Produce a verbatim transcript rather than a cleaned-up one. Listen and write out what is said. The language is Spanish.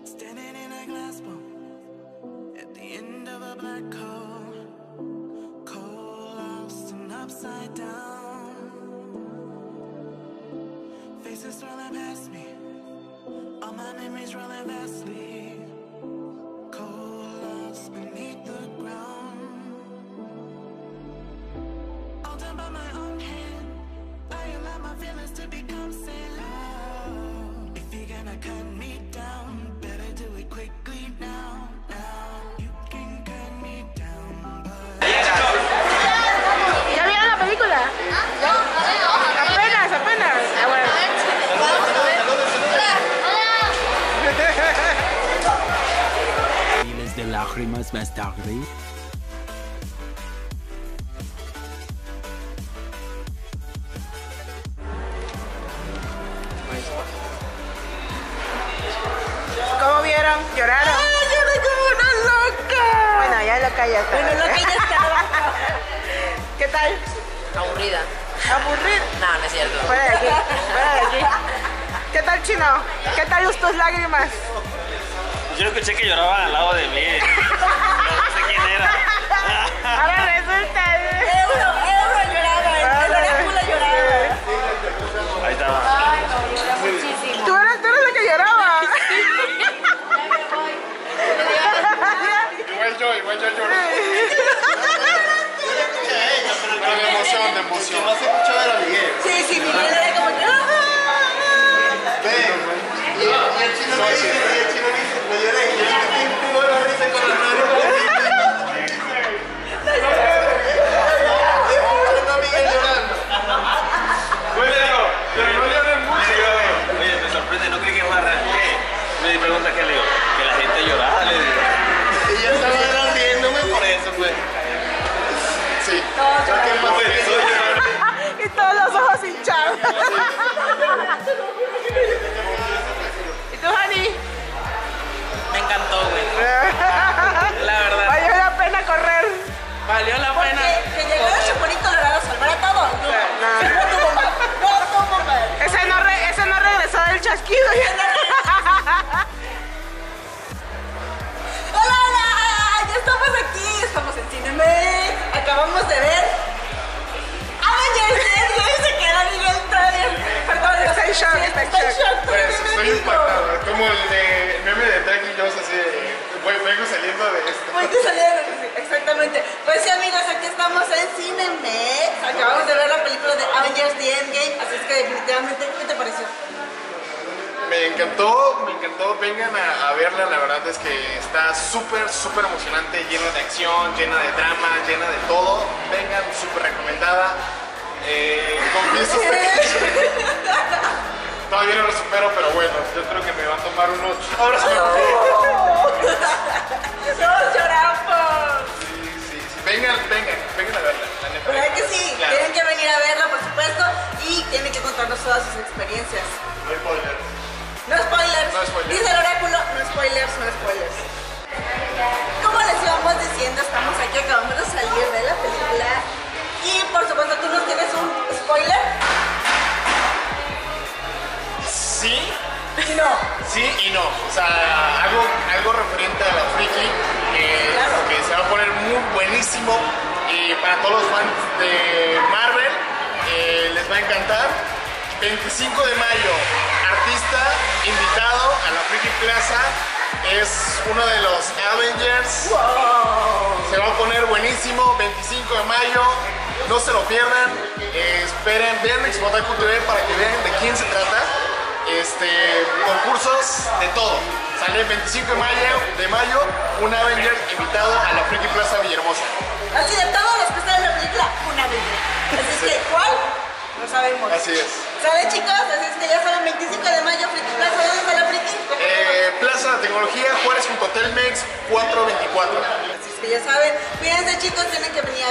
Standing in a glass bowl at the end of a black hole, cold, lost and upside down. Faces swirling past me, all my memories rolling vastly, cold, lost beneath the ground. All done by my own hand, I allow my feelings to become sand. Oh, if you're gonna cut me down, better do it quickly now, now. You can cut me down, but... ¿Ya vieron la película? Apenas, apenas. Ah, bueno. Miles de lágrimas más tarde. ¿Cómo vieron? ¿Lloraron? ¡Ay, lloré como una loca! Bueno, ya loca ya está. Bueno, loca ya estaba. ¿Qué tal? Aburrida. ¿Aburrir? No, no es cierto. Fuera de aquí, fuera de aquí. ¿Qué tal, Chino? ¿Qué tal tus lágrimas? Yo escuché que lloraban al lado de mí. No sé quién era. Ahora resulta. Euro, Euro lloraba, el oráculo lloraba. Ahí estaba. Ay, no, llora muchísimo. Tú eres, tú eres la que lloraba. Igual yo, igual yo lloré. Pero de emoción, de emoción. Más escuchó de la Miguel. Sí, sí, Miguel era como que... Ve. Y y el chino me dice, y el chino me dice, me lloré. Y yo le dije, tú no lo dices con la mano. Escuchando a Miguel llorando. Oye, digo, pero no lloren mucho. Oye, me sorprende, no creí que más me pregunta qué le digo. Que la gente lloraba, le digo. Y yo estaba riéndome por eso, pues. Sí. No, Yo que más de eso lloré. Y todos los ojos hinchados. ¿Y tú, Hani? Me encantó, güey. La verdad. Valió la pena correr. Valió la pena. Porque que llegó el Chaparrito Dorado a salvar a todos. No, No. no tuvo más. No tuvo más. Ese no, re, ese no regresó del chasquido. ¡Hola, hola! Ya estamos aquí. Estamos en Cinemex. Acabamos de ver Avengers Endgame. Se queda Miguel todavía. Perdón, Está en shock, está en shock. Pues estoy impactado. Como el de el meme de Drake y Josh, así de, voy- vengo saliendo de esto. Muy que salieron, sí, exactamente. Pues sí, amigos, aquí estamos en Cinemex. Acabamos de ver la película de Avengers The Endgame. Así es que definitivamente, ¿qué te pareció? Me encantó, me encantó, vengan a, a verla, la verdad es que está súper, súper emocionante, llena de acción, llena de drama, llena de todo, vengan, súper recomendada, eh, confieso que todavía no lo supero, pero bueno, yo creo que me va a tomar unos, ahora sí me ¡Todos lloramos! sí, sí, sí, vengan, vengan, vengan a verla, la neta. ¿Verdad que sí? Claro. Tienen que venir a verla, por supuesto, y tienen que contarnos todas sus experiencias. No hay spoiler. No spoilers. No spoilers. Dice el oráculo, no spoilers, no spoilers. Como les íbamos diciendo, estamos aquí, acabamos de salir de la película. Y por supuesto, ¿tú nos tienes un spoiler? Sí, Y no. sí y no, o sea, algo, algo referente a la friki, que, Claro. que se va a poner muy buenísimo y para todos los fans de Marvel eh, les va a encantar. veinticinco de mayo, artista invitado a la Friki Plaza, es uno de los Avengers, se va a poner buenísimo, veinticinco de mayo, no se lo pierdan, eh, esperen, vean Expotaku T V para que vean de quién se trata. Este, concursos de todo. Sale el veinticinco de mayo, de mayo un Avenger invitado a la Friki Plaza Villahermosa. Así de todos los que están en la película, una vez. Así es que, ¿cuál? No sabemos. Así es. ¿Sale, chicos? Así es que ya saben, veinticinco de mayo, Friki Plaza. ¿Dónde está la Friki? Eh, Plaza de Tecnología, Juárez junto a Telmex, cuatro veinticuatro. Así es que ya saben, cuídense, chicos, tienen que venir